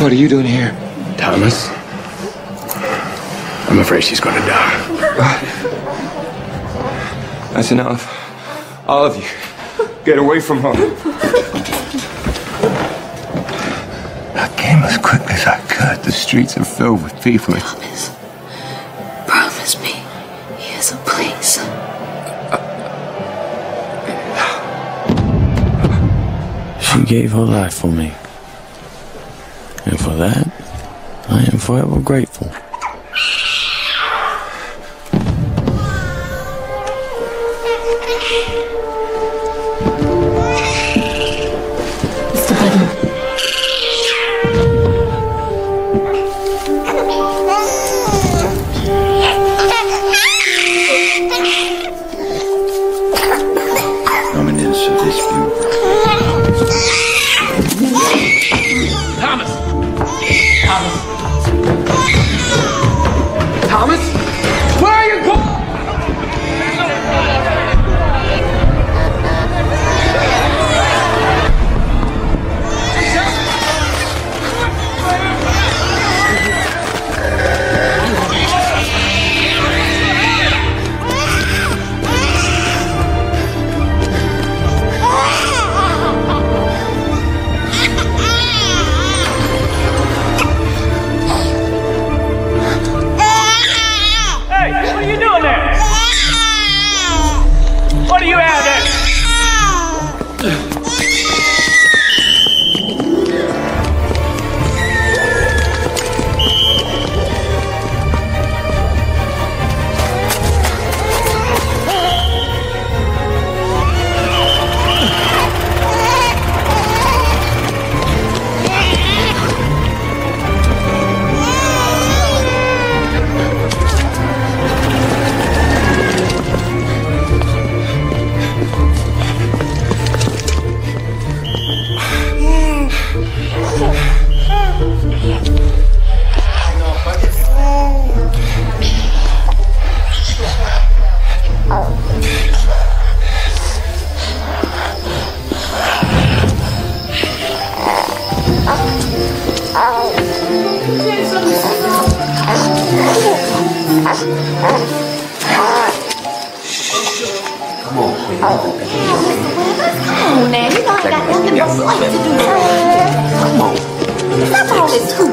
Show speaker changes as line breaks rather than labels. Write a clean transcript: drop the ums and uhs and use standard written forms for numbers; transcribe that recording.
What are you doing here?
Thomas, I'm afraid she's gonna die.
That's enough. All of you, get away from her.
I came as quickly as I could. The streets are filled with people.
Promise me, here's a place.
She gave her life for me. And for that, I am forever grateful.
Mr. Button.
Dominance of this view.
Thomas! Thomas! Thomas? Where are you going?
What are you doing there? What do you have there?
Come on, Queen.
Come on, now. You know I got nothing but light to do.
Come on.
Stop all this.